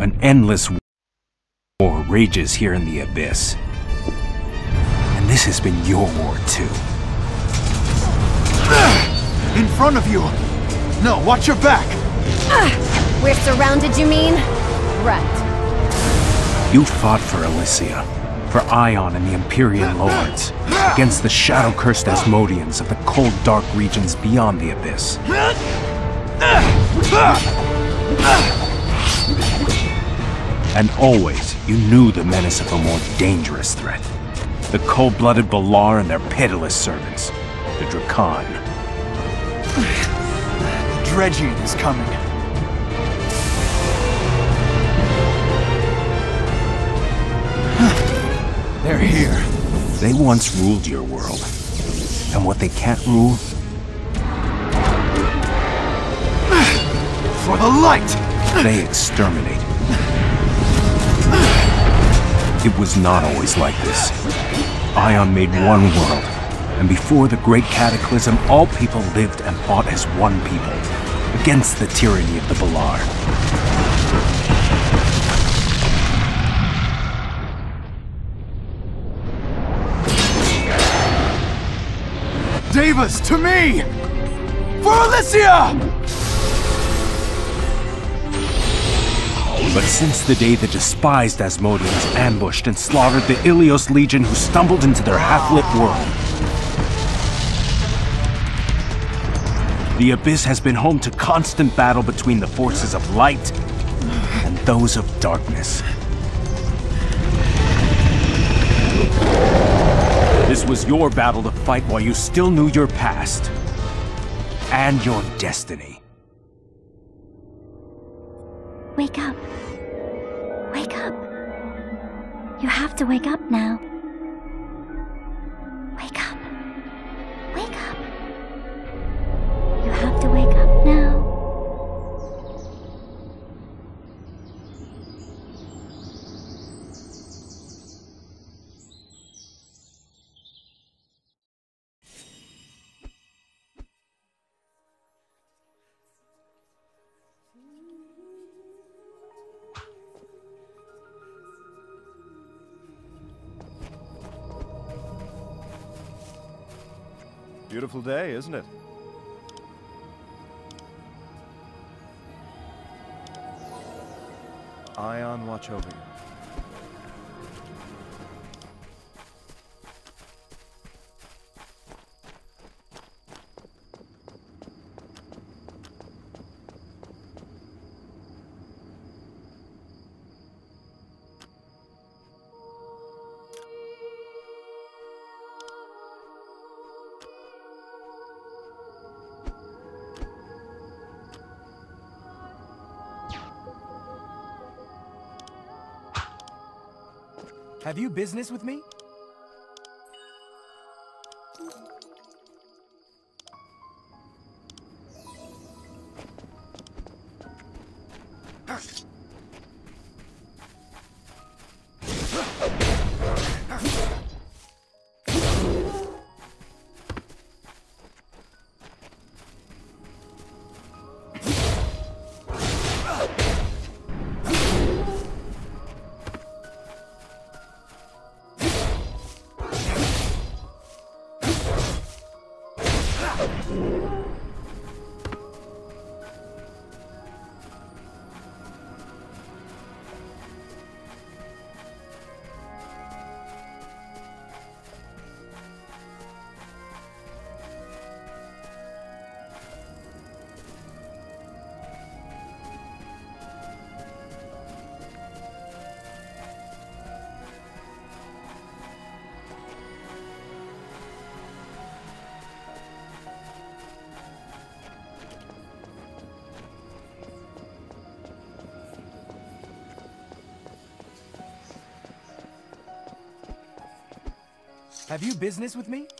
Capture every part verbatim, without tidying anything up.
An endless war rages here in the Abyss. And this has been your war too. In front of you! No, watch your back! We're surrounded, you mean? Right. You fought for Elysia, for Aion and the Empyrean Lords, against the shadow-cursed Asmodeans of the cold, dark regions beyond the Abyss. And always, you knew the menace of a more dangerous threat. The cold-blooded Valar and their pitiless servants, the Drakan. The dredging is coming. They're here. They once ruled your world. And what they can't rule? For the light! They exterminate. It was not always like this. Aion made one world, and before the Great Cataclysm, all people lived and fought as one people, against the tyranny of the Valar. Davis, to me! For Elysia! But since the day the despised Asmodeans ambushed and slaughtered the Ilios Legion who stumbled into their half-lit world, the Abyss has been home to constant battle between the forces of light and those of darkness. This was your battle to fight while you still knew your past and your destiny. Wake up. Wake up. You have to wake up now. Wake up. Wake up. You have to wake up now. Beautiful day, isn't it? Aion, watch over you. Have you business with me? Have you business with me?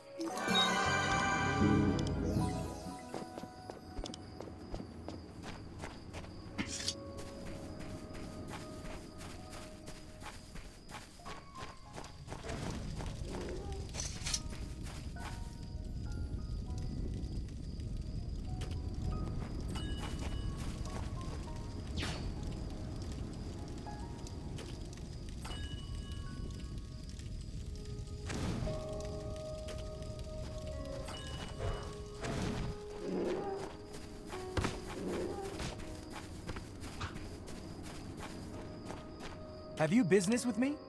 Have you business with me?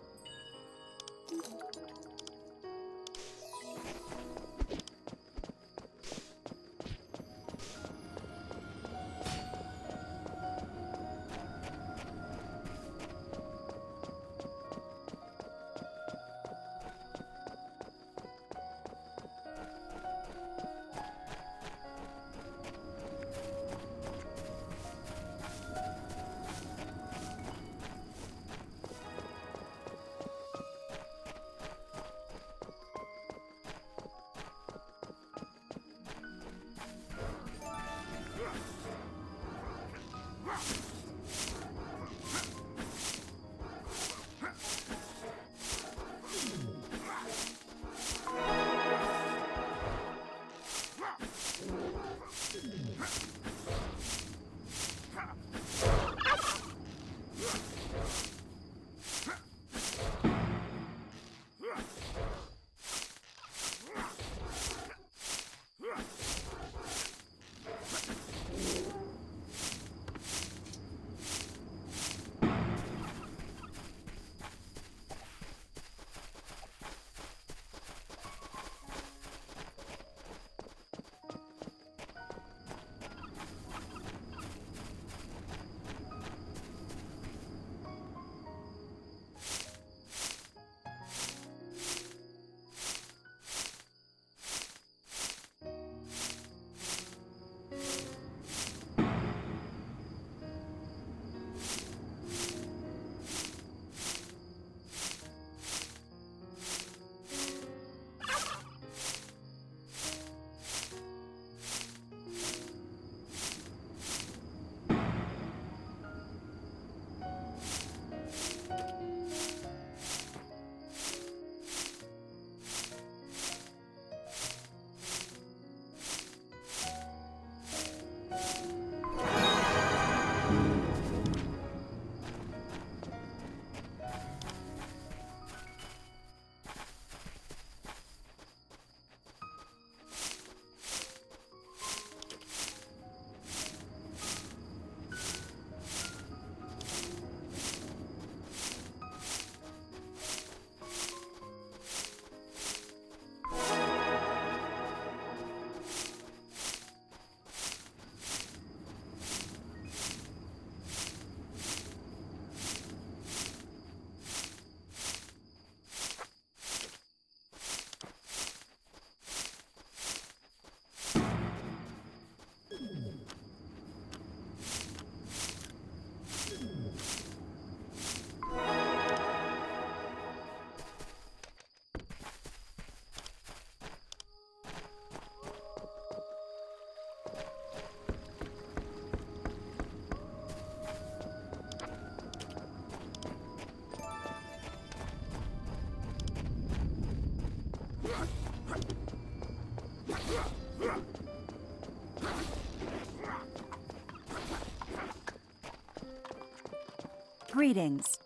Greetings.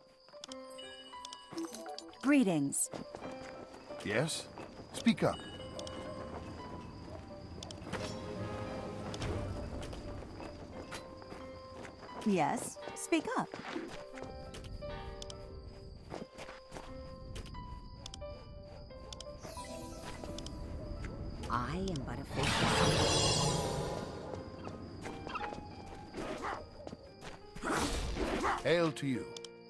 Greetings. Yes? Speak up. Yes, speak up. I am but a faithful. Hail to you.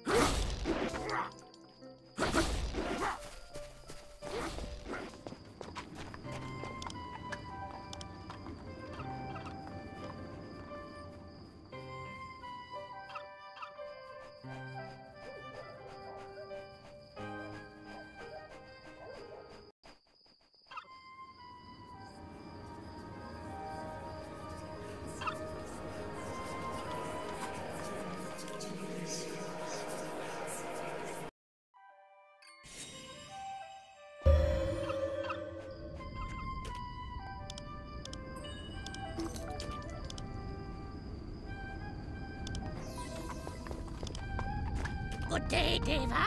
Good day, Deva.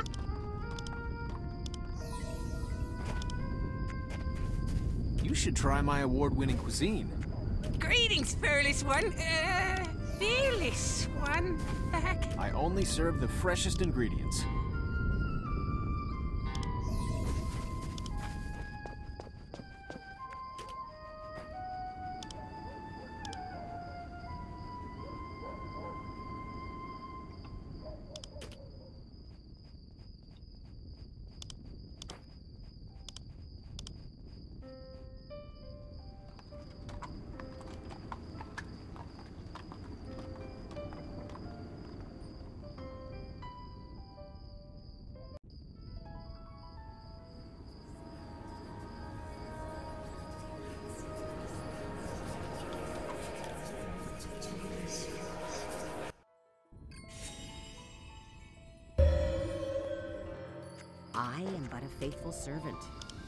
You should try my award-winning cuisine. Greetings, fearless one. Uh, fearless one. I only serve the freshest ingredients. I am but a faithful servant.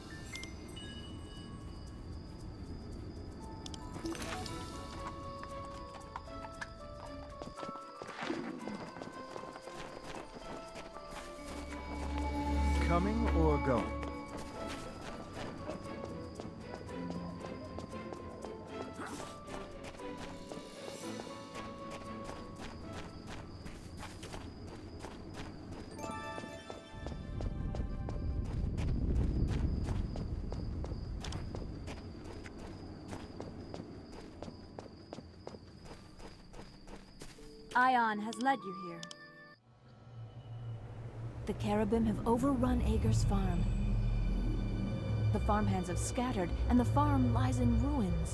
Coming or going? Aion has led you here. The Carabim have overrun Ager's farm. The farmhands have scattered, and the farm lies in ruins.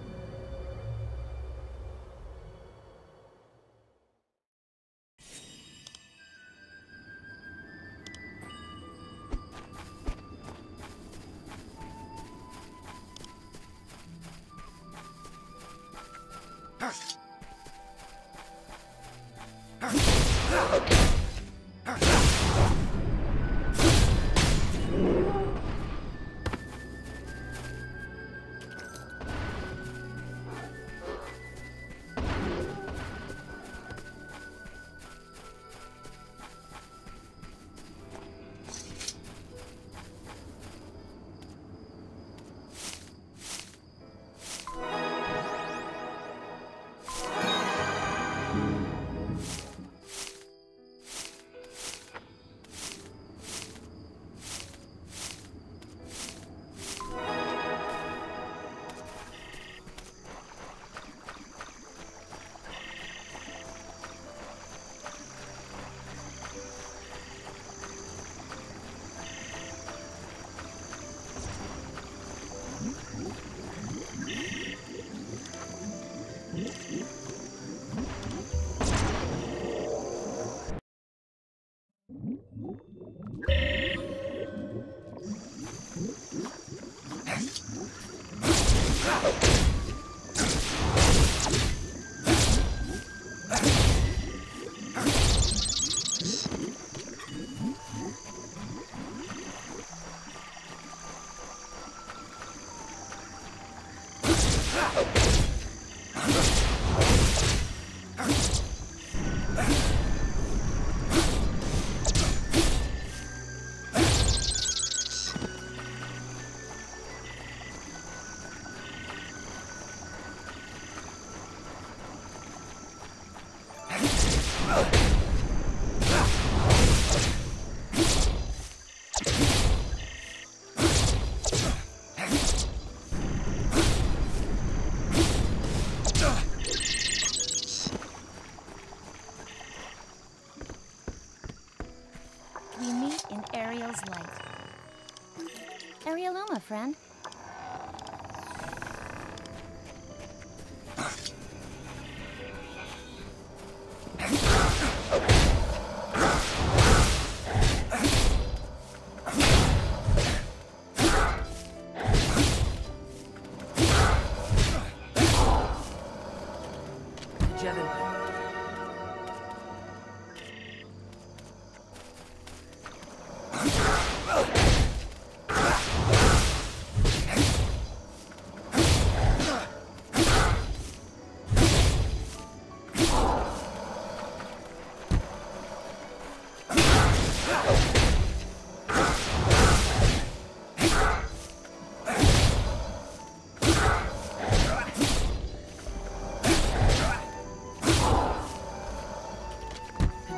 Light. Arieloma, friend.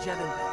Jevin.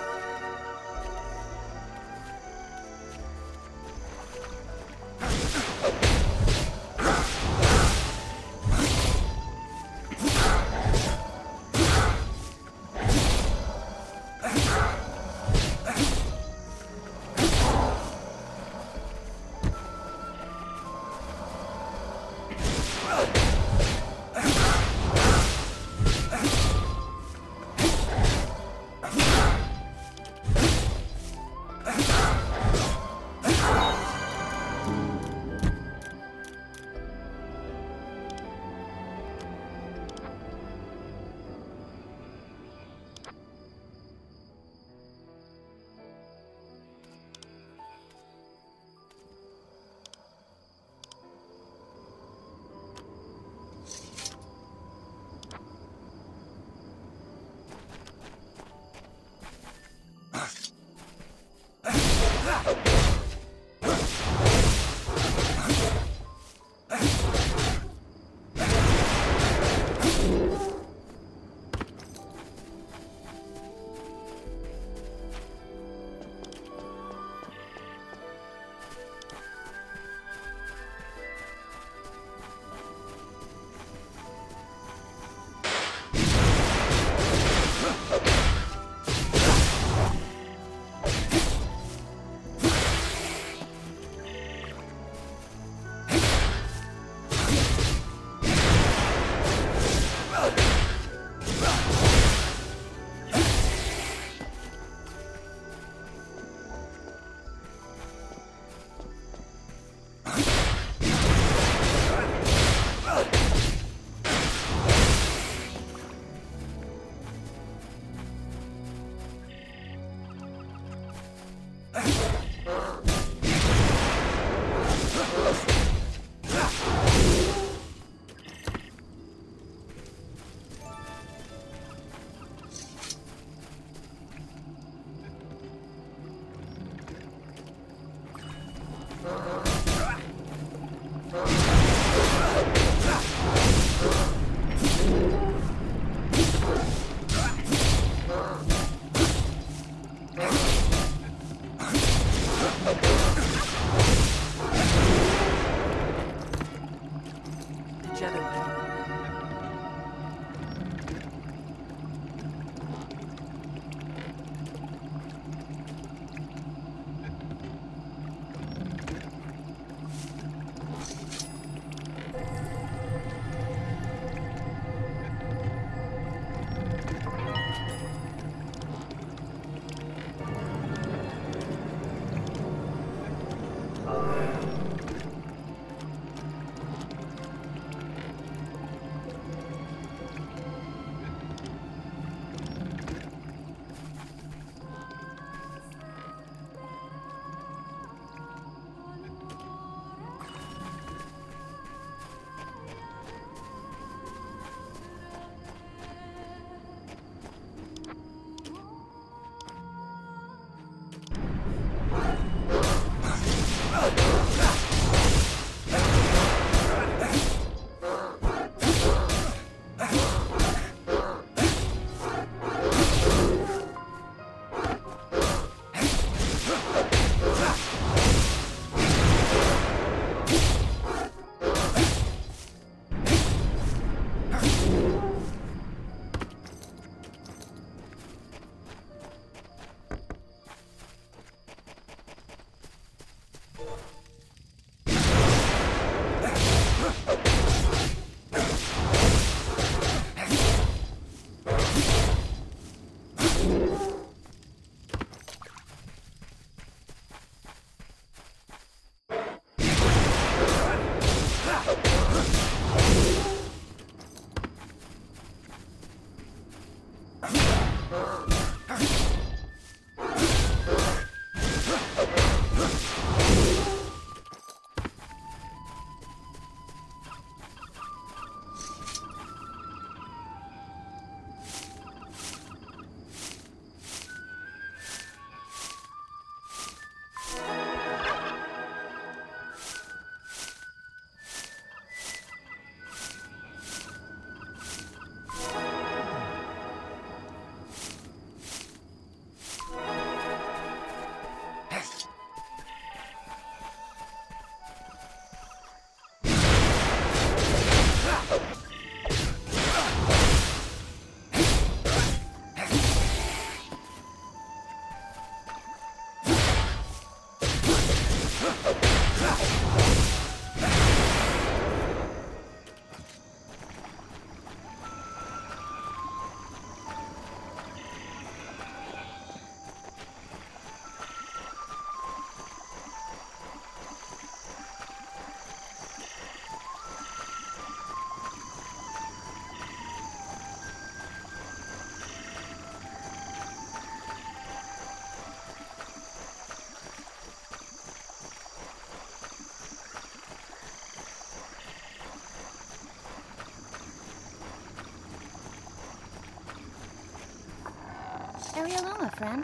Arieloma, friend.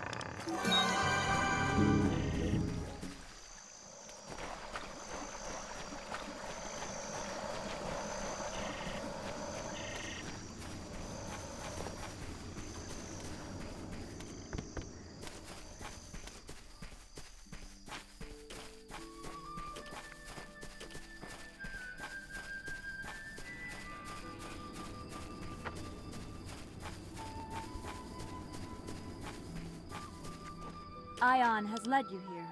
Aion has led you here.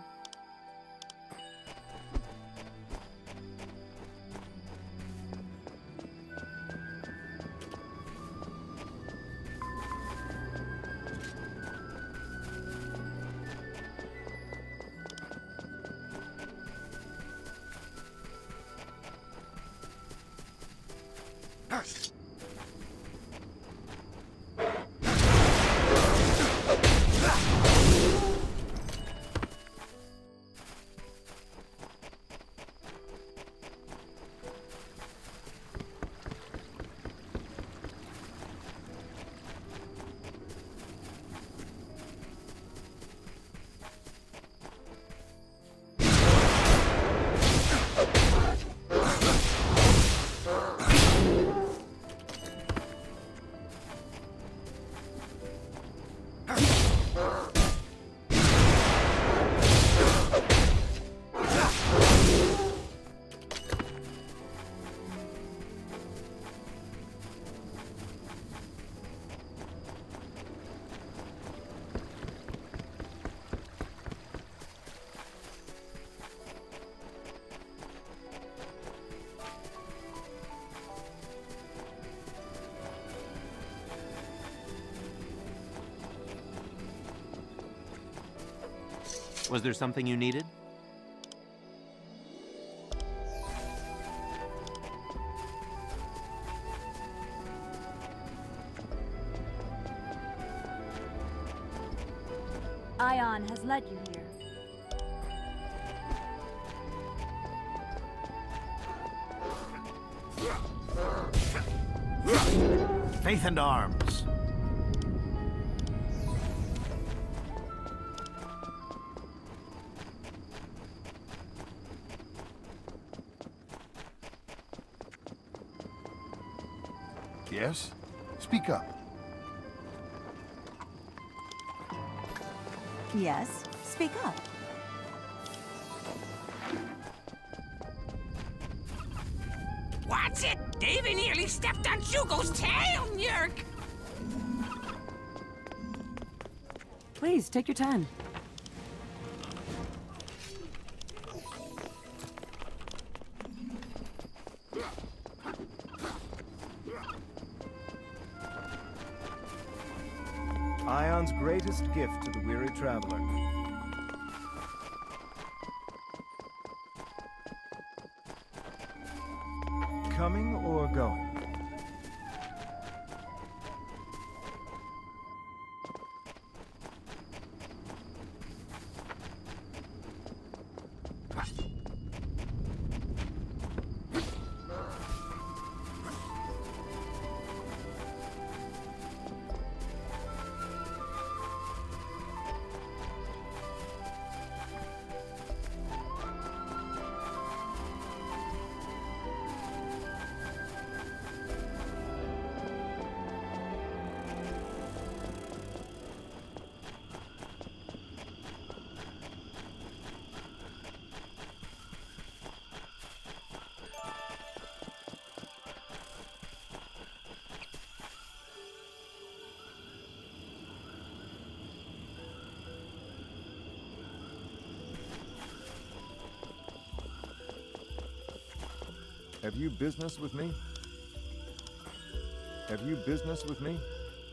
Was there something you needed? Aion has led you here. Faith and arms. Yes? Speak up. Yes, speak up. What's it? Davey nearly stepped on Shugo's tail, Yerk! Please, take your time. Aion's greatest gift to the weary traveler. Coming or going? Have you business with me? Have you business with me?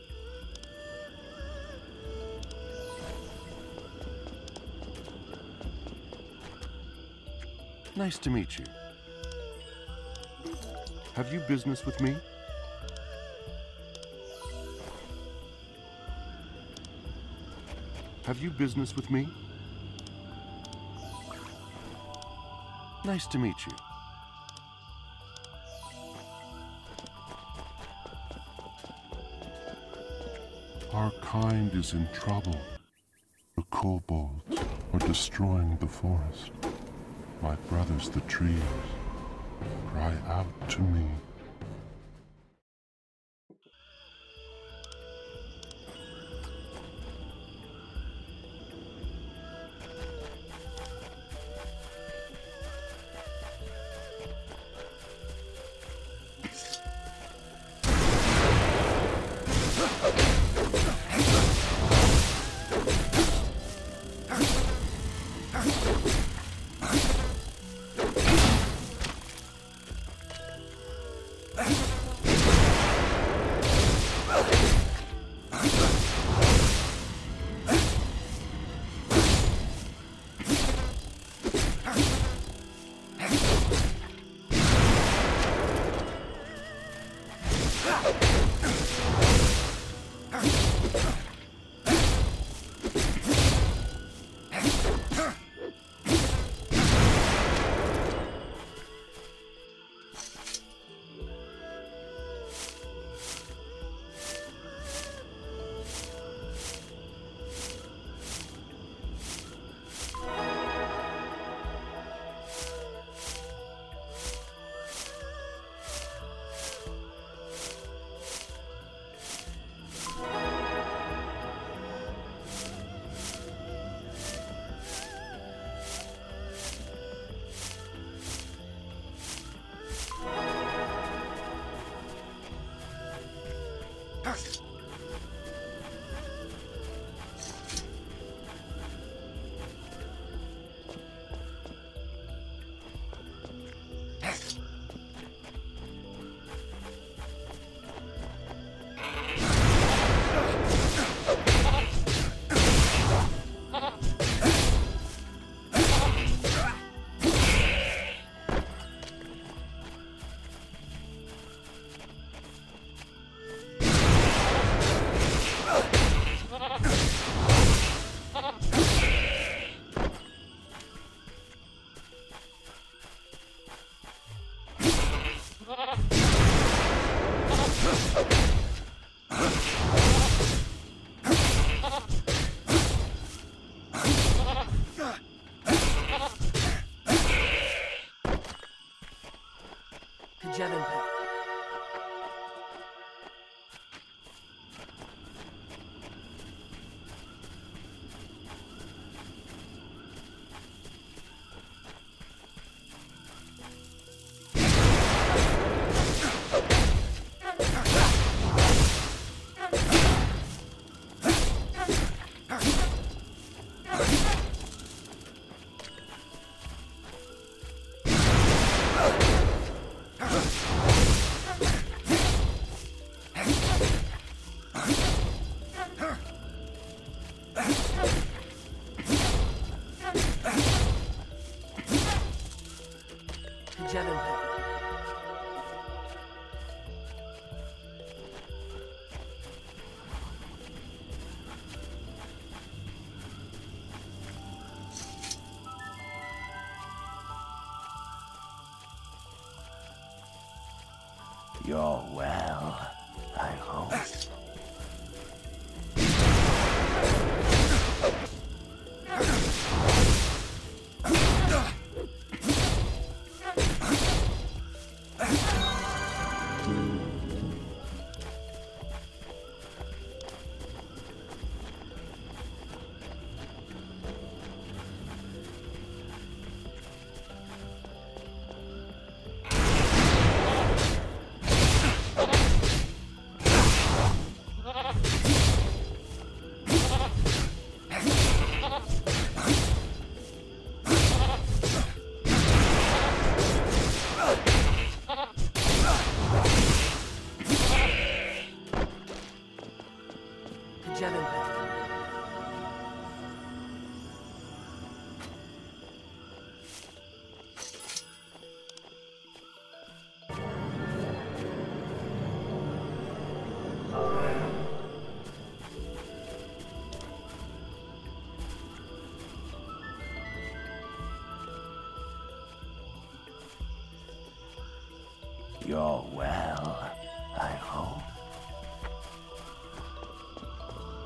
Nice to meet you. Have you business with me? Have you business with me? Nice to meet you. Our kind is in trouble. The kobolds are destroying the forest. My brothers, the trees, cry out to me. You're well, I hope. You're well, I hope.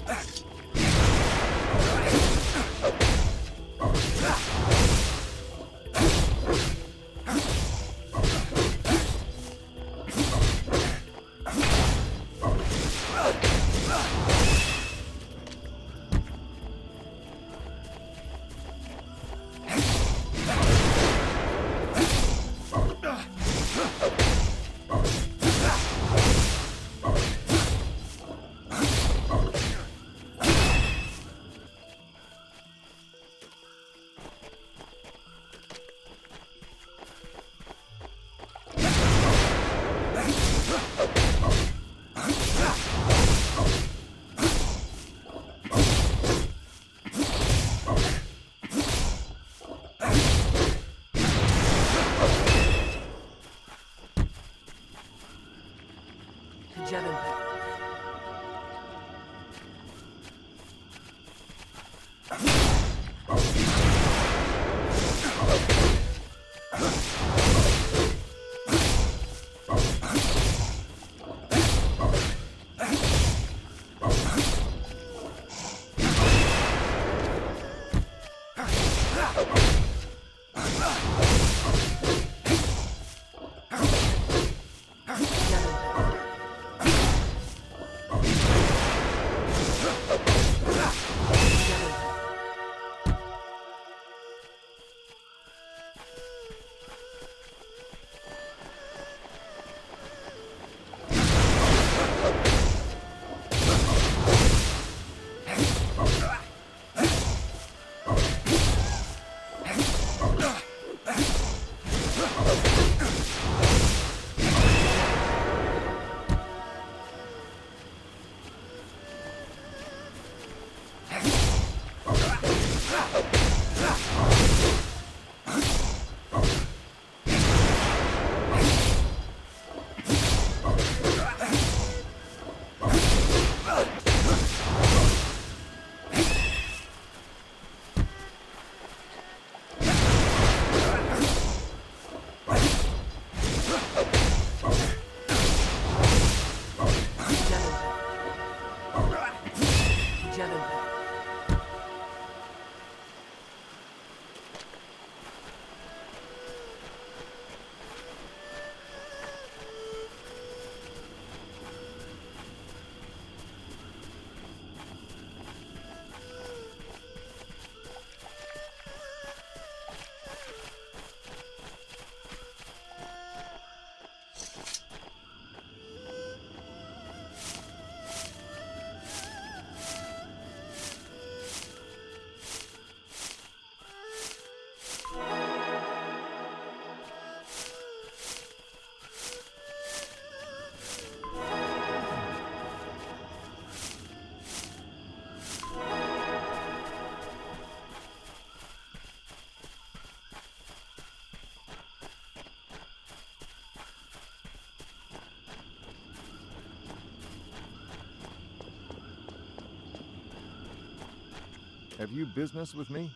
Have you business with me?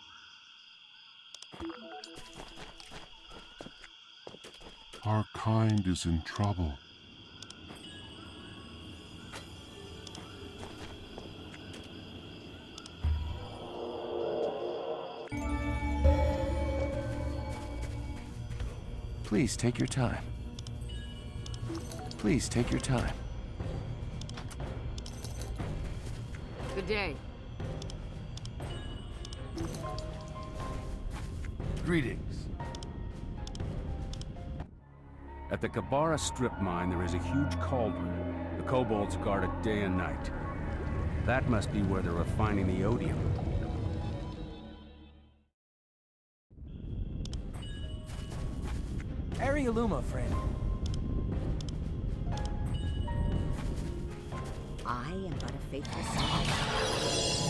Our kind is in trouble. Please take your time. Please take your time. Good day. Greetings. At the Kabara strip mine, there is a huge cauldron. The kobolds guard it day and night. That must be where they're refining the odium. Arialuma, friend. I am but a faithful servant.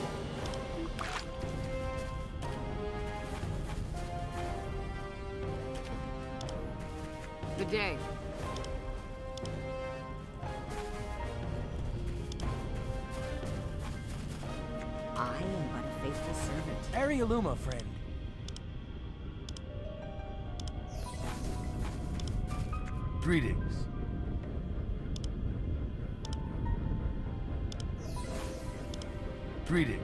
Good day. I am but a faithful servant. Arialuma, friend. Greetings. Greetings.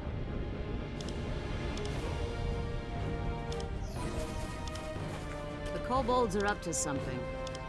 The kobolds are up to something.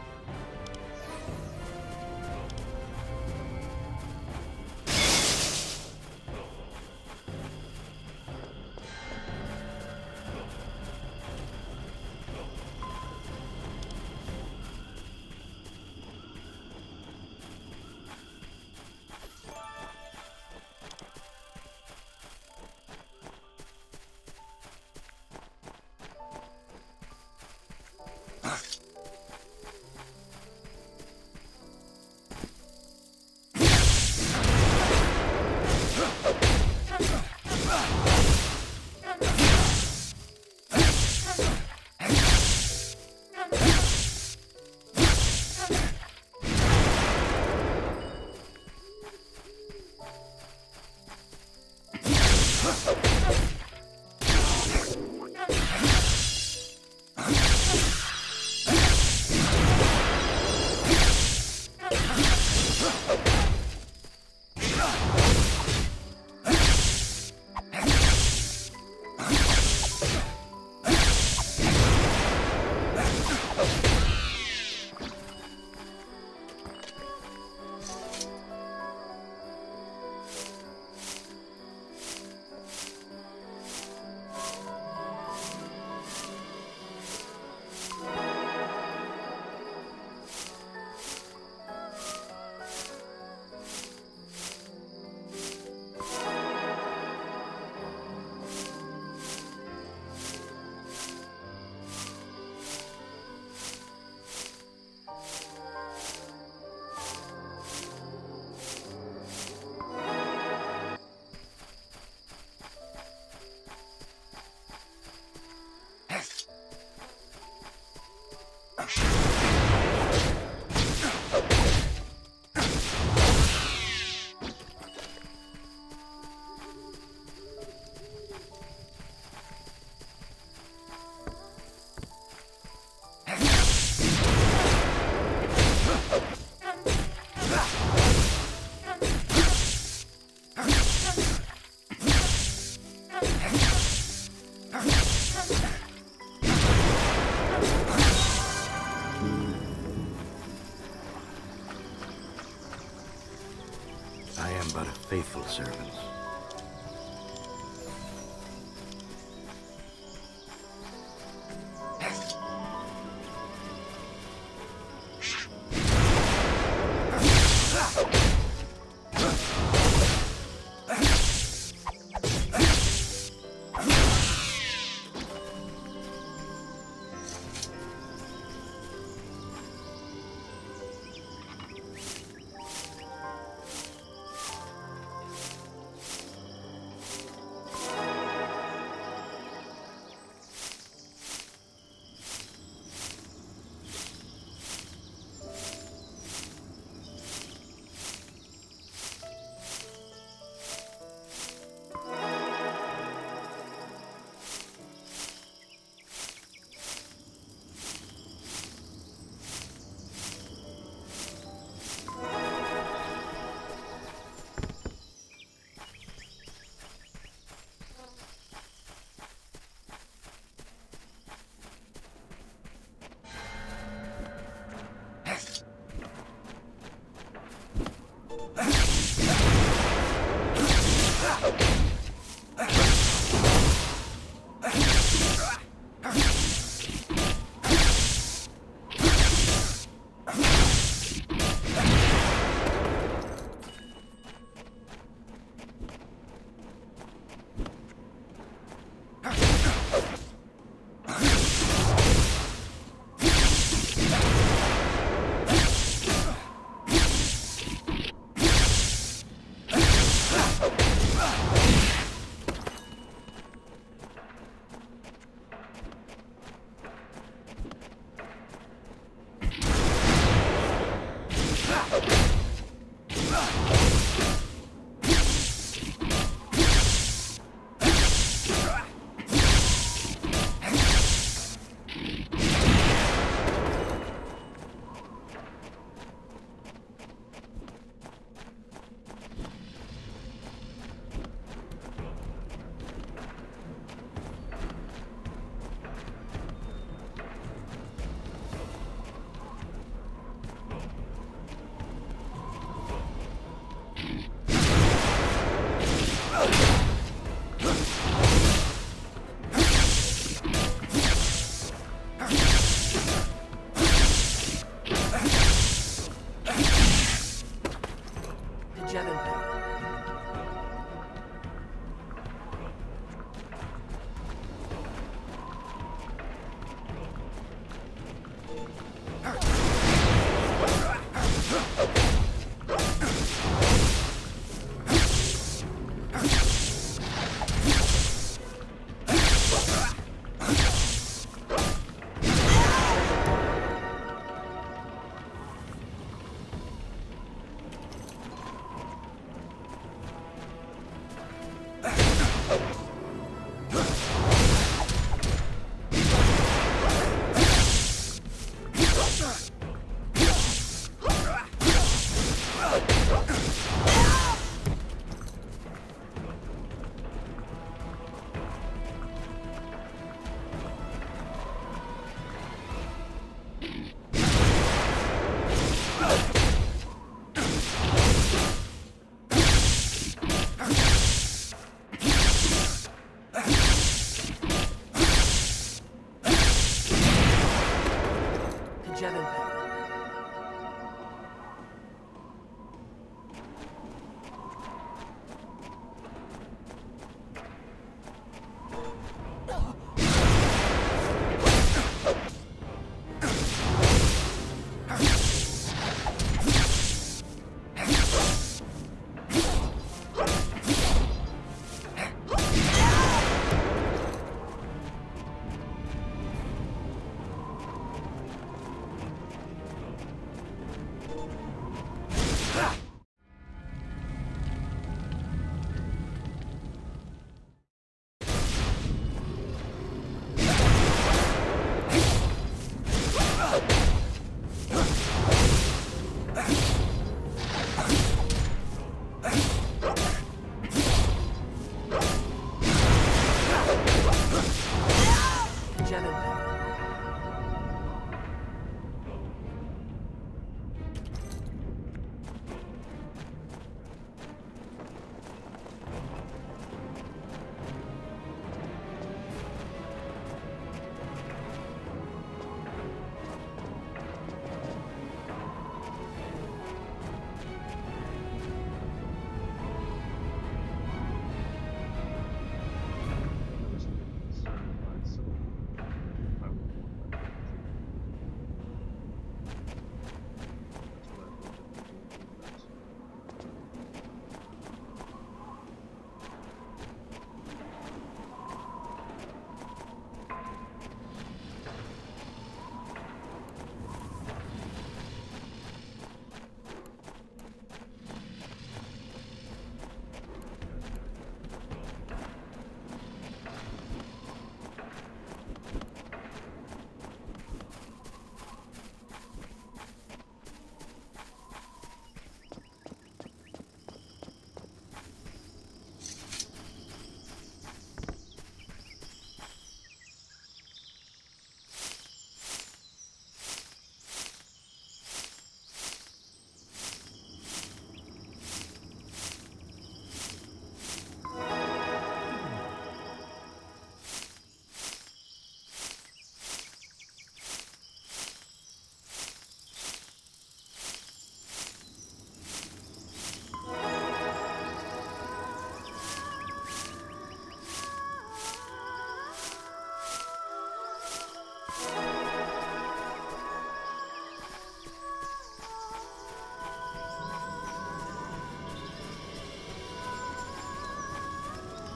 But a faithful servant.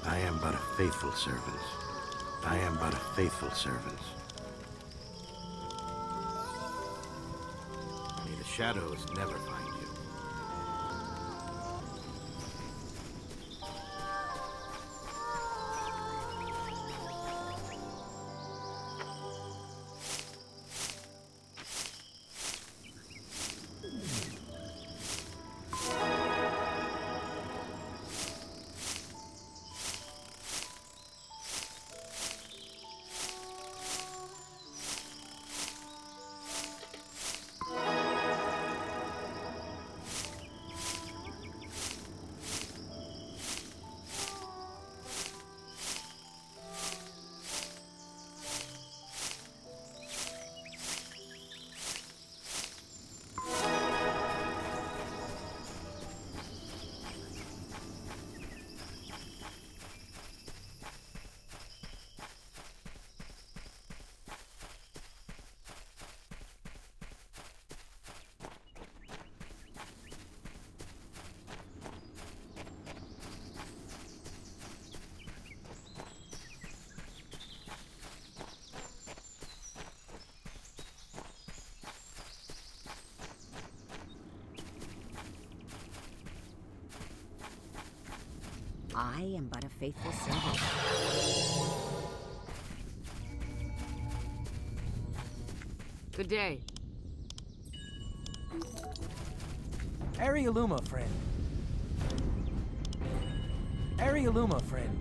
I am but a faithful servant. I am but a faithful servant. May the shadows never find you. I am but a faithful servant. Good day. Arialuma, friend. Arialuma, friend.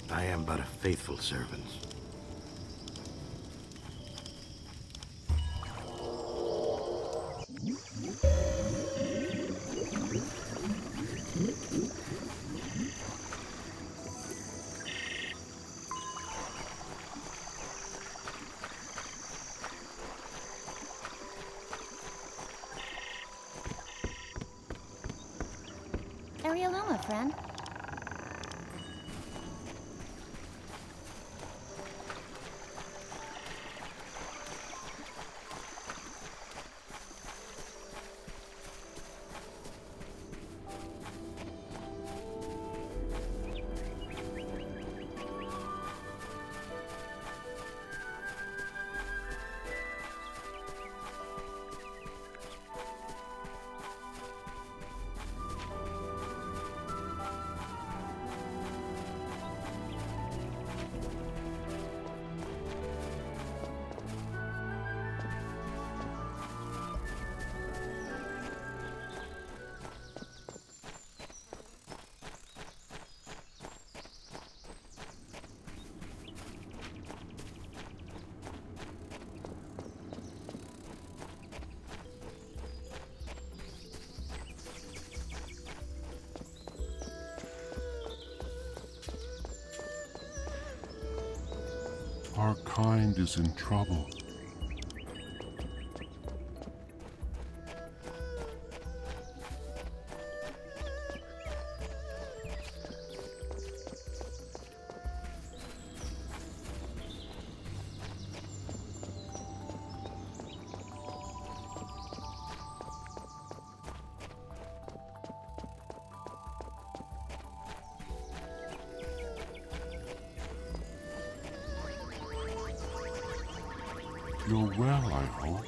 I am but a faithful servant. Arieloma, friend. Our kind is in trouble. You're well, I hope.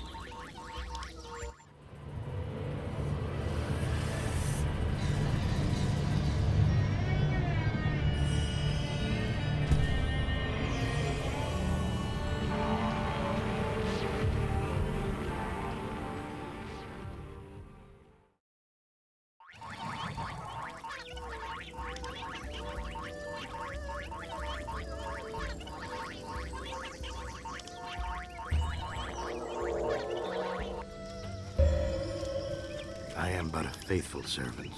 I am but a faithful servant.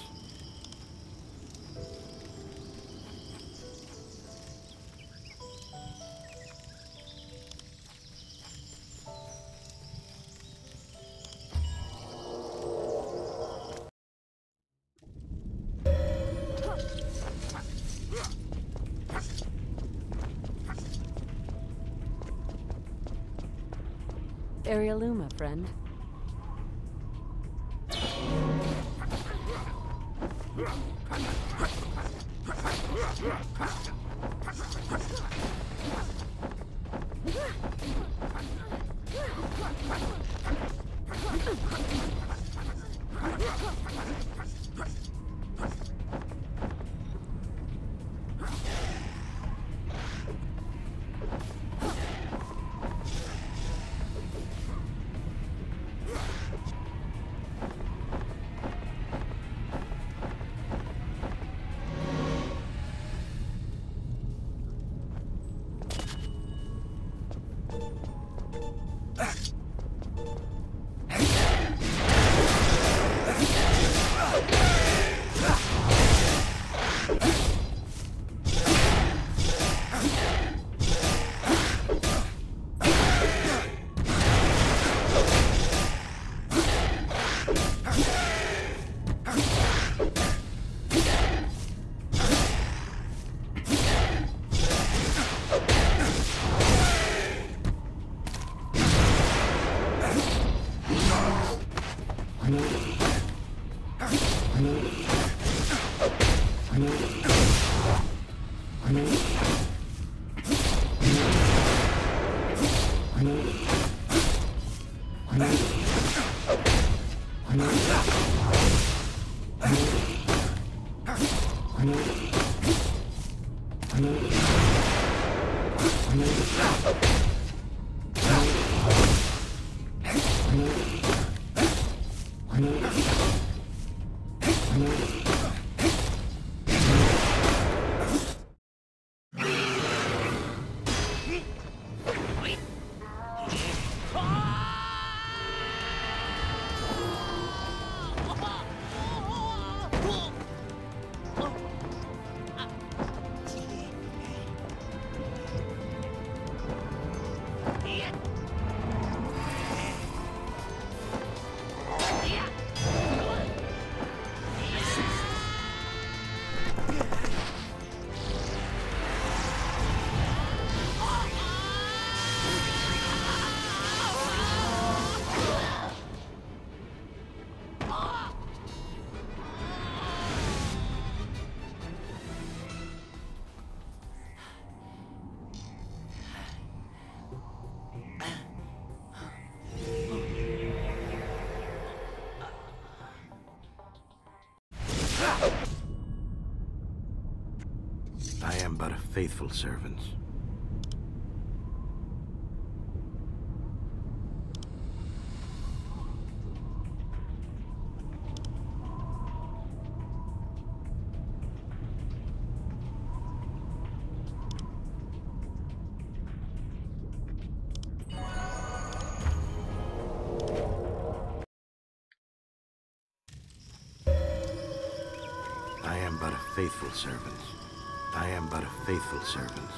Arieloma, friend. I am but a faithful servant. I am but a faithful servant. I am but a faithful servant.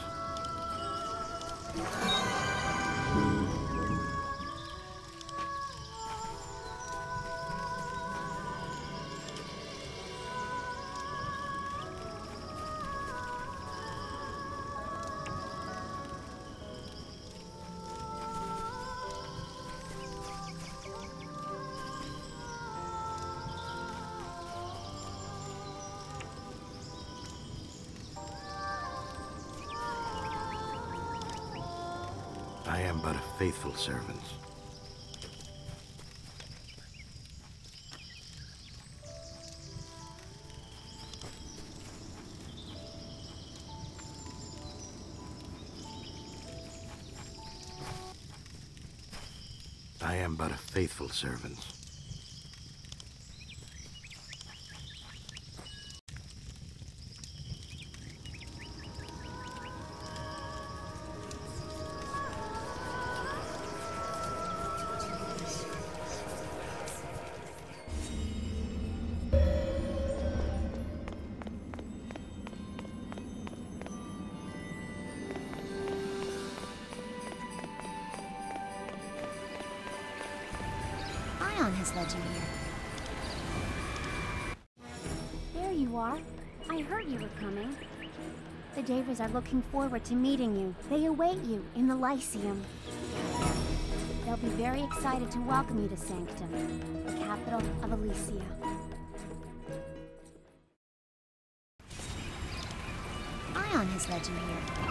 I am but a faithful servant. I am but a faithful servant. Aion has led you here. There you are. I heard you were coming. The Davers are looking forward to meeting you. They await you in the Lyceum. They'll be very excited to welcome you to Sanctum, the capital of Elysia. Aion has led you here.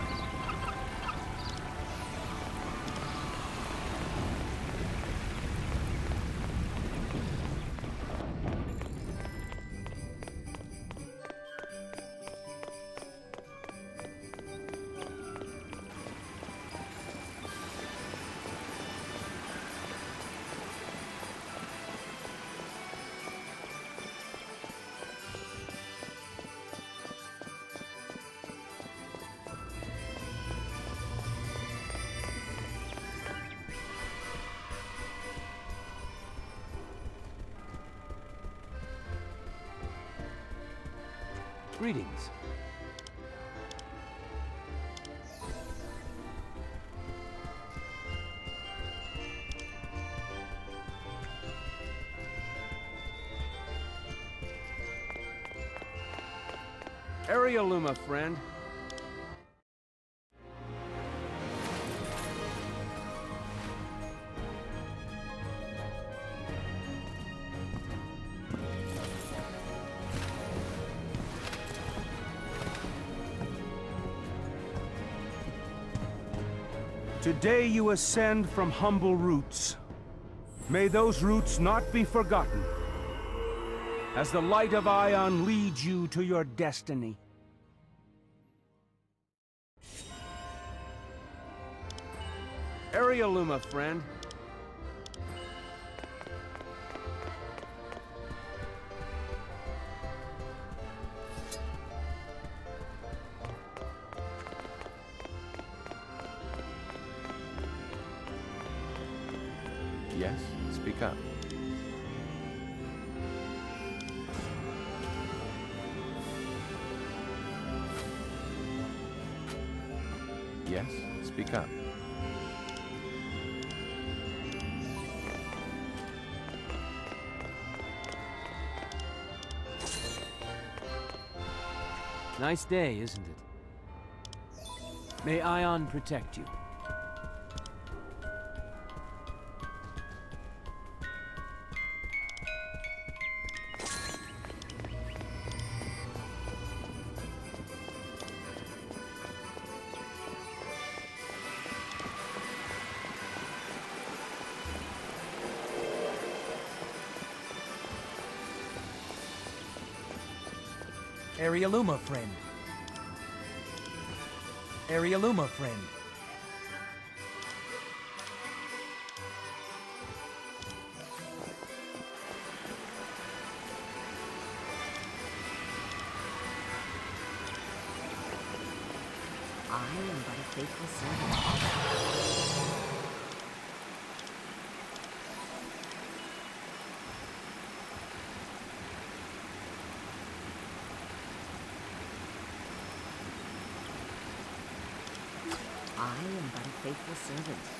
Greetings. Arialuma, friend. Today you ascend from humble roots. May those roots not be forgotten, as the light of Aion leads you to your destiny. Arialuma, friend. Yes, speak up. Yes, speak up. Nice day, isn't it? May Aion protect you. Arialuma, friend. Arieluma, friend. I am but a faithful servant. I am but a faithful servant.